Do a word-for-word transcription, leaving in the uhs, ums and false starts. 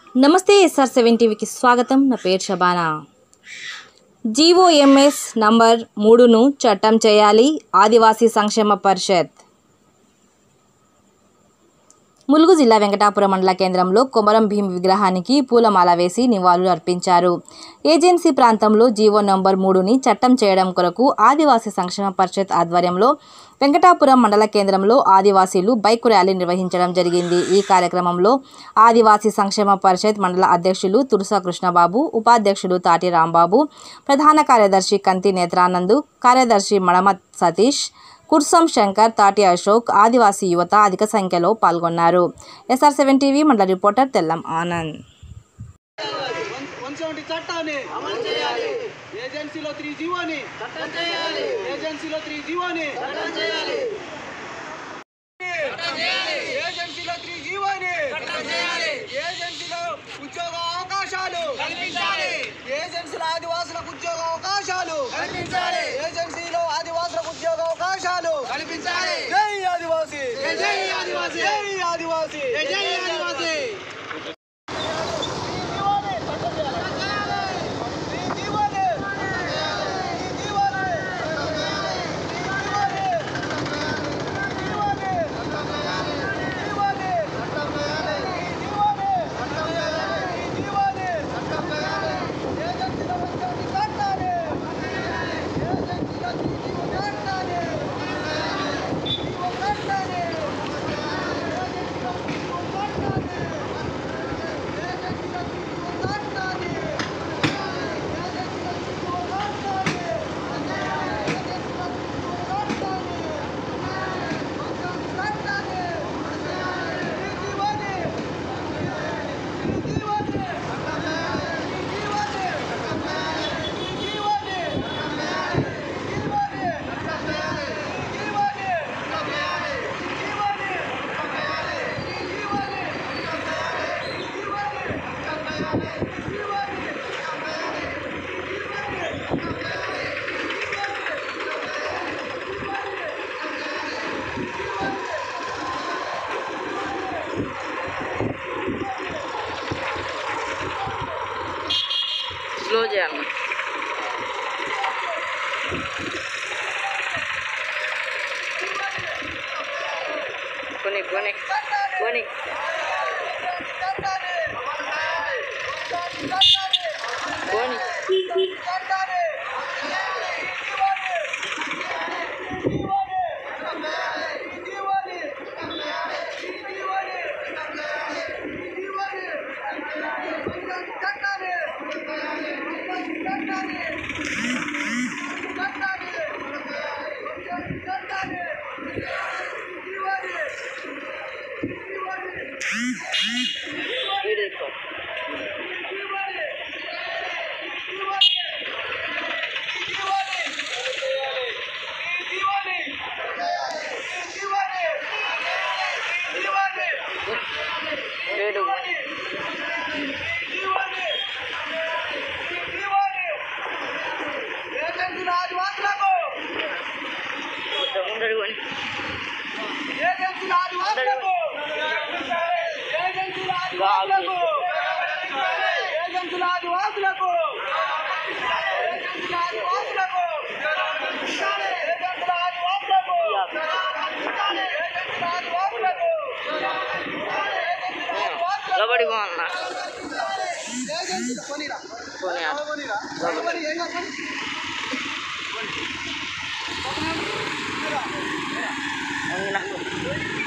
నమస్తే SR seven టీవీకి స్వాగతం. నా పేరు షబానా. జీఓఎంఎస్ నంబర్ మూడును చట్టం చేయాలి ఆదివాసీ సంక్షేమ పరిషత్. ములుగు జిల్లా వెంకటాపురం మండల కేంద్రంలో కొమరం భీం విగ్రహానికి పూలమాల వేసి నివాళులు అర్పించారు. ఏజెన్సీ ప్రాంతంలో జీవో నంబర్ మూడుని చట్టం చేయడం కొరకు ఆదివాసీ సంక్షేమ పరిషత్ ఆధ్వర్యంలో వెంకటాపురం మండల కేంద్రంలో ఆదివాసీలు బైక్ ర్యాలీ నిర్వహించడం జరిగింది. ఈ కార్యక్రమంలో ఆదివాసీ సంక్షేమ పరిషత్ మండల అధ్యక్షులు తురుస కృష్ణబాబు, ఉపాధ్యక్షులు తాటి రాంబాబు, ప్రధాన కార్యదర్శి కంతి నేత్రానందు, కార్యదర్శి మడమత్ సతీష్, కుర్సం శంకర్, తాటి అశోక్, ఆదివాసీ యువత అధిక సంఖ్యలో పాల్గొన్నారు. ఎస్ఆర్ సెవెన్ టీవీ మండల రిపోర్టర్ తెల్లం ఆనంద్. ఏజెన్సీలో త్రీ జీవోని చట్టం చేయాలి. ఏజెన్సీలో త్రీ జీవోని చట్టం చేయాలి. ఏజెన్సీలో త్రీ జీవోని చట్టం చేయాలి. ఏజెన్సీలో ఉద్యోగ అవకాశాలు కల్పించాలి. ఏజెన్సీలో ఆదివాసులకు ఉద్యోగ అవకాశాలు కల్పించాలి. ఏజెన్సీలో ఆదివాసులకు ఉద్యోగ అవకాశాలు కల్పించాలి. జై ఆదివాసీ, జై ఆదివాసీ, జై ఆదివాసీ, జై ఆదివాసీ. స్లో చేయాలి. కొని కొని కొని కొని లోబడి బాగున్నా పోనీ